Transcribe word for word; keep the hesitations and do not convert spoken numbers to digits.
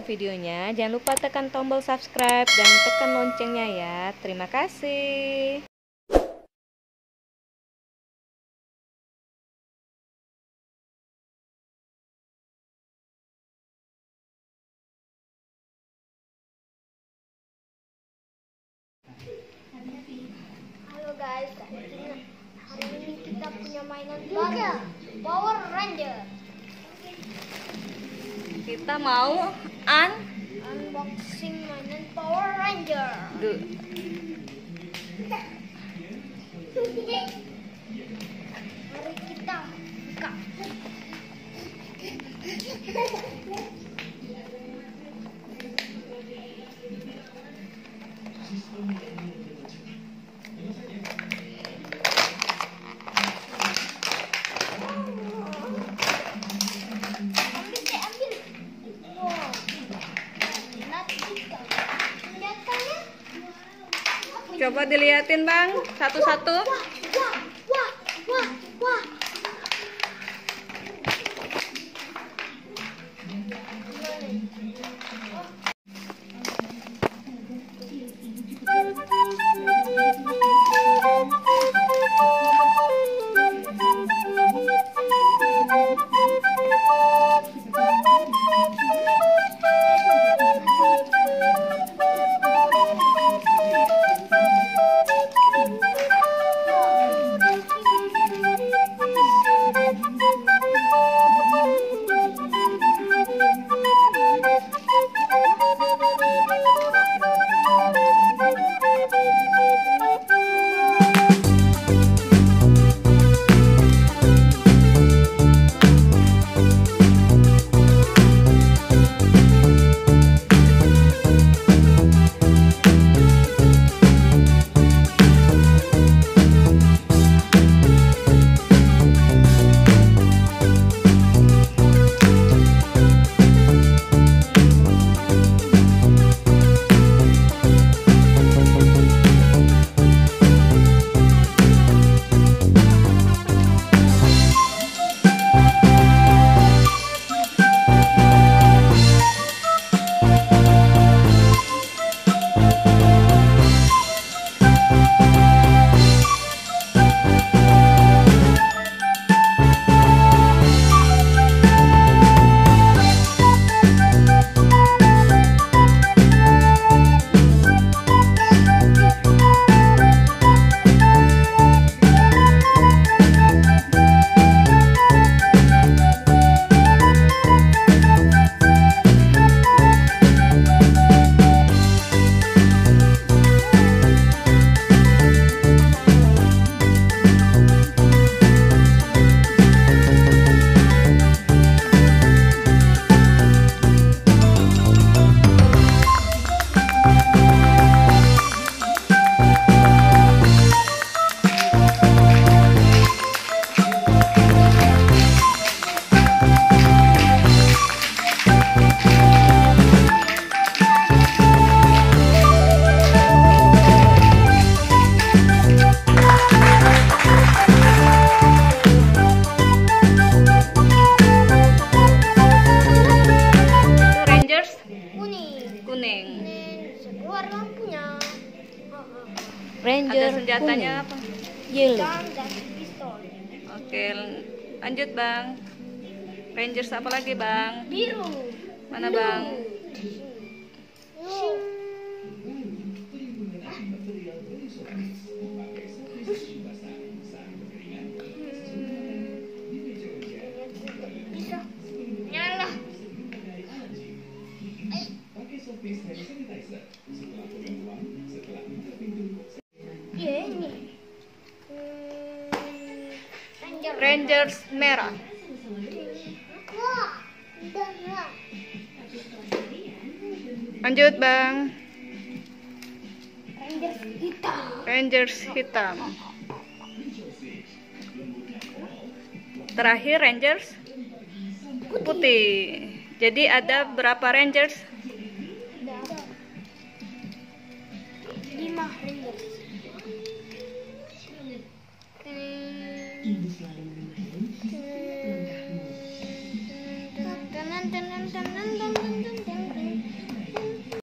videonya, jangan lupa tekan tombol subscribe dan tekan loncengnya ya. Terima kasih. Halo guys, hari ini kita punya mainan baru, Power Ranger. Kita mau un Unboxing mainan Power Ranger. du Mari kita buka. Ambil deh, ambil. Wow. Nanti kita senjatanya. Coba dilihatin Bang, satu-satu. Wah, wah, wah, wah, wah. Kuning. Keluar lampunya. Ranger ada senjatanya kuning. Apa? Yellow. Dan pistol. Oke, lanjut Bang. Rangers apa lagi Bang? Biru. Mana Bang? Biru. Bisa. Nyala. Iya ini. Ranger. Rangers merah. Wah, udah. Lanjut Bang. Ranger hitam. Rangers hitam. Terakhir Rangers putih. Jadi ada berapa Rangers? Ada lima Rangers. Hmm. Tenan tenan tenan tenan tenan.